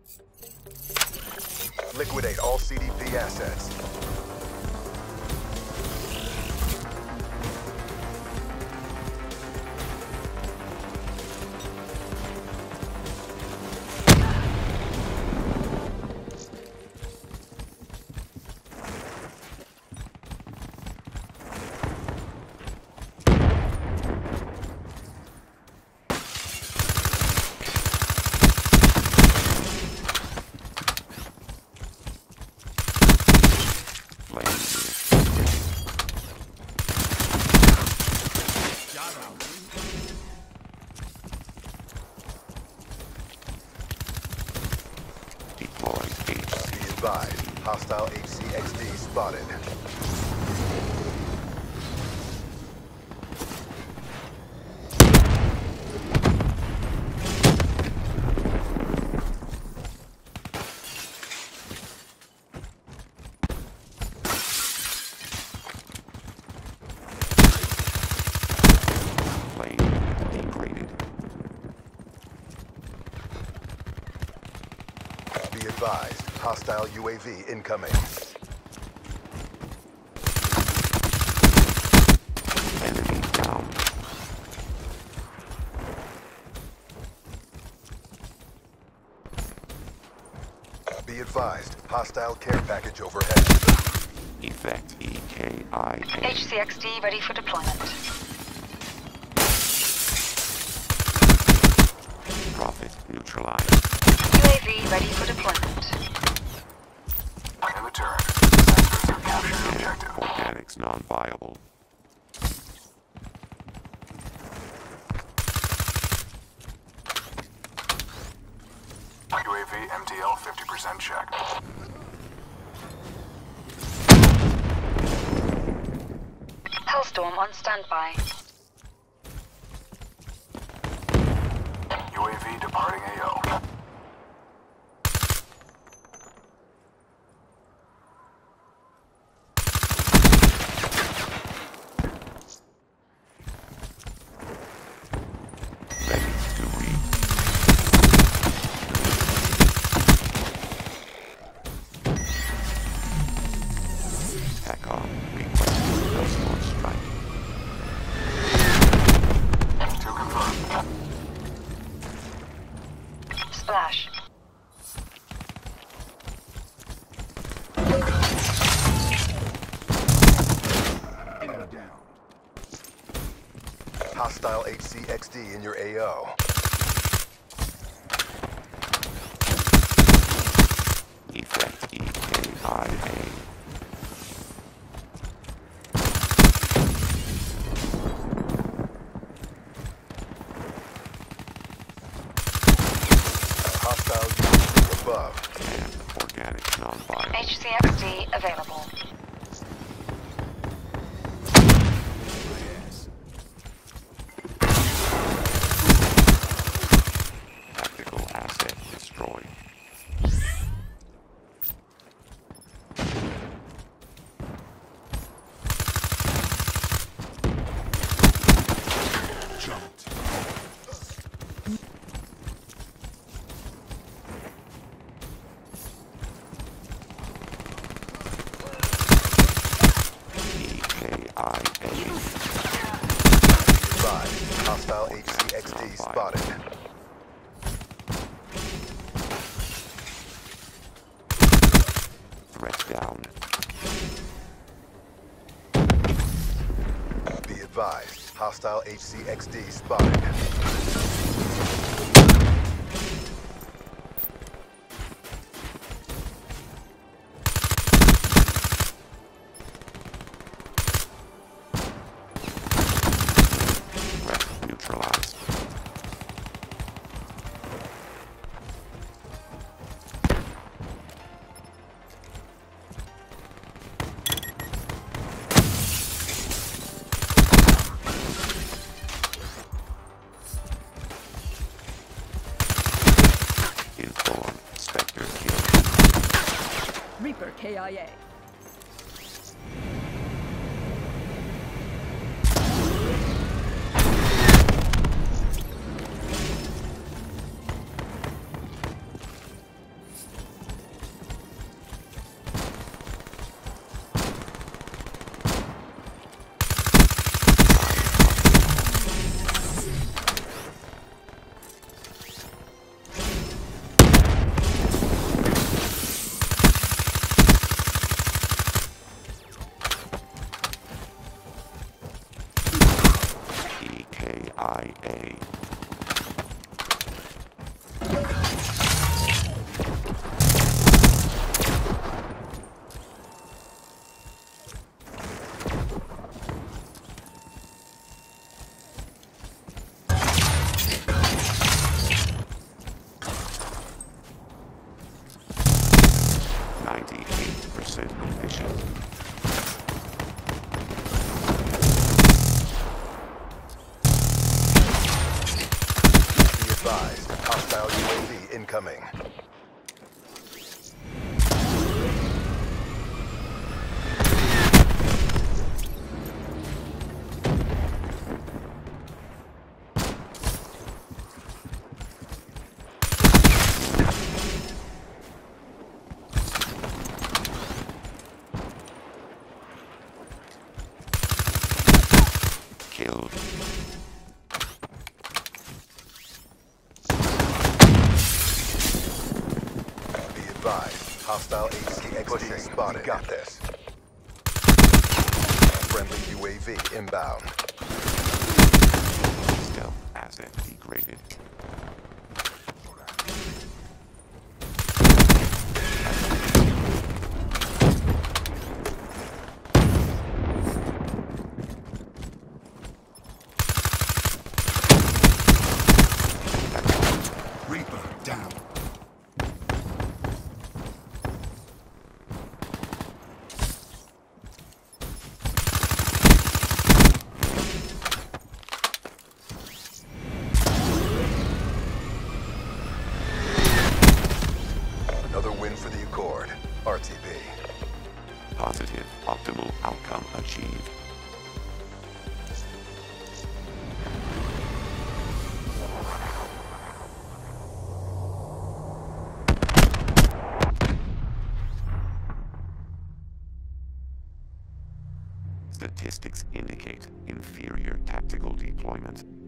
Liquidate all CDP assets. Hostile HCXD spotted. Be advised, hostile UAV incoming. Enemy down. Be advised, hostile care package overhead. Effect EKIA. HCXD ready for deployment. Profit neutralized. UAV ready for deployment. In the turret. Sensors have captured the objective. Organics non-viable. UAV MTL 50% checked. Hellstorm on standby. UAV departing AO. Ready to read. TACOM requesting Hellstorm strike. To confirm. Splash. Hostile HCXD in your AO. Effect EKIA. Hostile UAV above. And organic non-viable. HCXD available. Tactical asset destroyed. EKIA. Advised, hostile HCXD spotted. Threat down. Be advised, hostile HCXD spotted. Threat neutralized. Inform. Spectre kill. Reaper KIA. efficient. Be advised. Hostile UAV incoming. Killed. Be advised. Hostile HCXD spotted. We got this. Friendly UAV inbound. Stealth asset degraded. Reaper down. Another win for the Accord. RTB. Positive optimal outcome achieved. Statistics indicate inferior tactical deployment.